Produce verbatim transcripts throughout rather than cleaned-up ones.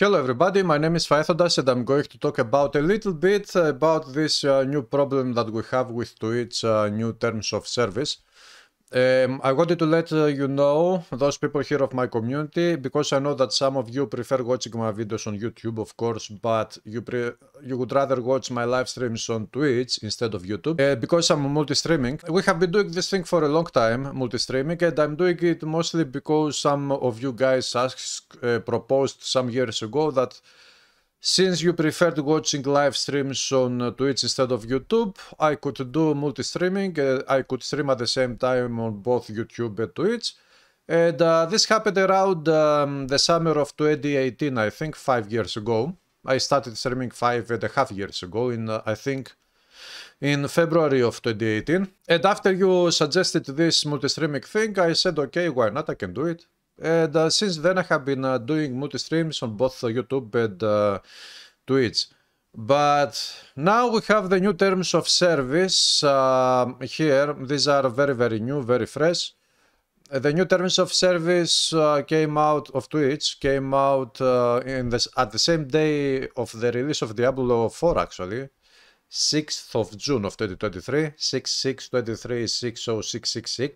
Hello everybody, my name is Twitch T O S and I'm going to talk about a little bit about this uh, new problem that we have with Twitch uh, new terms of service. Um, I wanted to let uh, you know, those people here of my community, because I know that some of you prefer watching my videos on YouTube, of course, but you pre you would rather watch my live streams on Twitch instead of YouTube, uh, because I'm multi-streaming. We have been doing this thing for a long time, multi-streaming, and I'm doing it mostly because some of you guys asked, uh, proposed some years ago that since you preferred watching live streams on Twitch instead of YouTube, I could do multi-streaming. Uh, I could stream at the same time on both YouTube and Twitch. And uh, this happened around um, the summer of twenty eighteen, I think, five years ago. I started streaming five and a half years ago, in uh, I think in February of twenty eighteen. And after you suggested this multi-streaming thing, I said, okay, why not? I can do it. And uh, since then I have been uh, doing multi-streams on both uh, YouTube and uh, Twitch. But now we have the new terms of service uh, here. These are very, very new, very fresh. Uh, the new terms of service uh, came out of Twitch, came out uh, in this, at the same day of the release of Diablo four, actually. sixth of June of twenty twenty-three, six six twenty-three, six oh six six six.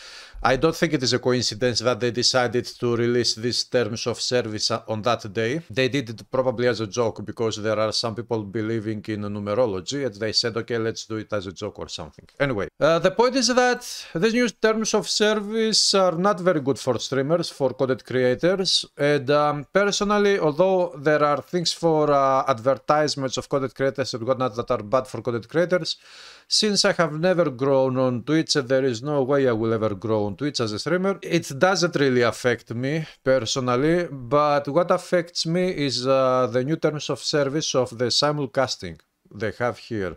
I don't think it is a coincidence that they decided to release these terms of service on that day. They did it probably as a joke because there are some people believing in numerology and they said, okay, let's do it as a joke or something. Anyway, uh, the point is that these new terms of service are not very good for streamers, for content creators. And um, personally, although there are things for uh, advertisements of content creators and whatnot that are bad for content creators, since I have never grown on Twitch and there is no way I will ever grow on Twitch as a streamer, it doesn't really affect me personally, but what affects me is uh, the new terms of service of the simulcasting they have here.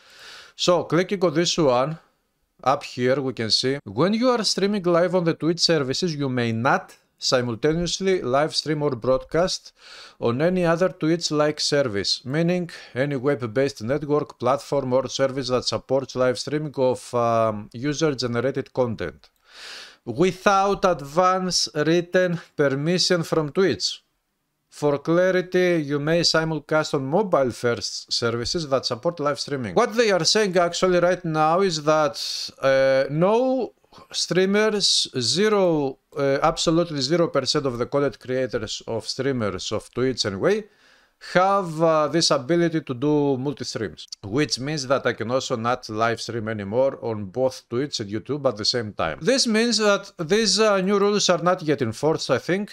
So clicking on this one, up here we can see, when you are streaming live on the Twitch services, you may not simultaneously live stream or broadcast on any other Twitch-like service, meaning any web-based network, platform or service that supports live streaming of um, user-generated content, without advance written permission from Twitch. For clarity, you may simulcast on mobile-first services that support live streaming. What they are saying actually right now is that uh, no streamers, zero, uh, absolutely zero percent of the content creators of streamers of Twitch anyway, have uh, this ability to do multi-streams, which means that I can also not live stream anymore on both Twitch and YouTube at the same time. This means that these uh, new rules are not yet enforced, I think.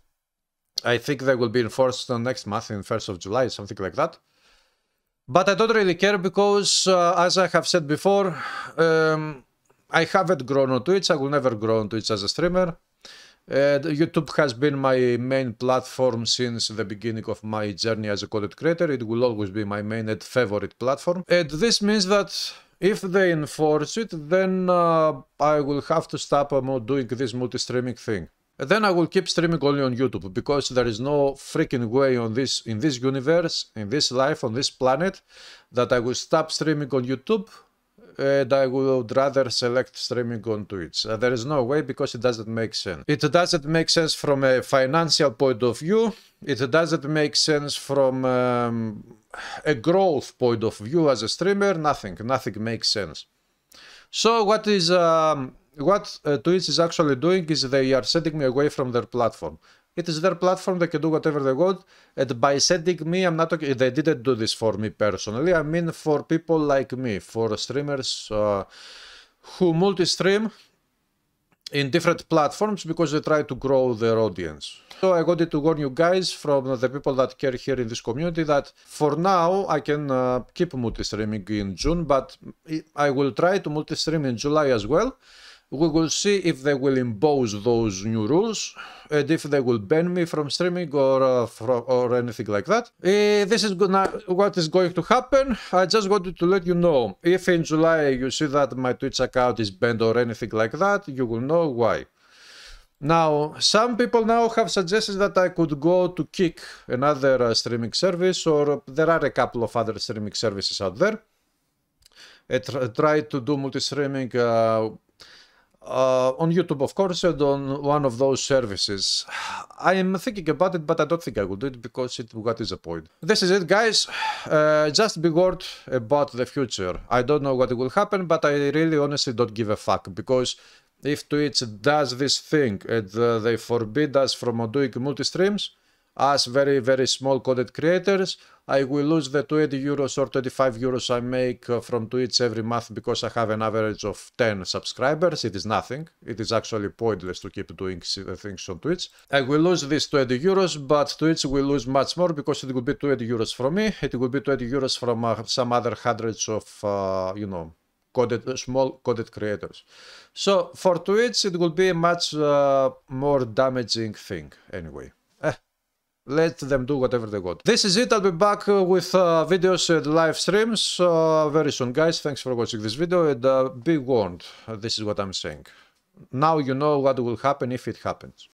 I think they will be enforced uh, next month, in first of July, something like that. But I don't really care because, uh, as I have said before, um, I haven't grown on Twitch. I will never grow on Twitch as a streamer. Uh, YouTube has been my main platform since the beginning of my journey as a content creator. It will always be my main and favorite platform. And this means that if they enforce it, then uh, I will have to stop um, doing this multi-streaming thing. And then I will keep streaming only on YouTube, because there is no freaking way on this, in this universe, in this life, on this planet, that I will stop streaming on YouTube and I would rather select streaming on Twitch. Uh, there is no way, because it doesn't make sense. It doesn't make sense from a financial point of view. It doesn't make sense from um, a growth point of view as a streamer. Nothing, nothing makes sense. So what is um, what uh, Twitch is actually doing is they are sending me away from their platform. It is their platform, they can do whatever they want, and by sending me, I'm not okay, they didn't do this for me personally, I mean for people like me, for streamers uh, who multi-stream in different platforms because they try to grow their audience. So I wanted to warn you guys, from the people that care here in this community, that for now I can uh, keep multi-streaming in June, but I will try to multi-stream in July as well. We will see if they will impose those new rules and if they will ban me from streaming or uh, from, or anything like that. Uh, this is gonna, what is going to happen. I just wanted to let you know. If in July you see that my Twitch account is banned or anything like that, you will know why. Now, some people now have suggested that I could go to Kick, another uh, streaming service, or there are a couple of other streaming services out there. I tr try to do multi-streaming uh, uh, on YouTube, of course, and on one of those services. I am thinking about it, but I don't think I will do it because it, what is the point? This is it, guys. Uh, just be warned about the future. I don't know what will happen, but I really honestly don't give a fuck, because if Twitch does this thing and uh, they forbid us from doing multi-streams, as very, very small content creators, I will lose the twenty euros or twenty-five euros I make uh, from Twitch every month because I have an average of ten subscribers. It is nothing. It is actually pointless to keep doing things on Twitch. I will lose these twenty euros, but Twitch will lose much more because it will be twenty euros from me. It will be twenty euros from uh, some other hundreds of, uh, you know, Content, small content creators. So for Twitch, it will be a much uh, more damaging thing anyway. Eh, let them do whatever they want. This is it. I'll be back uh, with uh, videos and live streams uh, very soon, guys. Thanks for watching this video, and uh, be warned. Uh, this is what I'm saying. Now you know what will happen if it happens.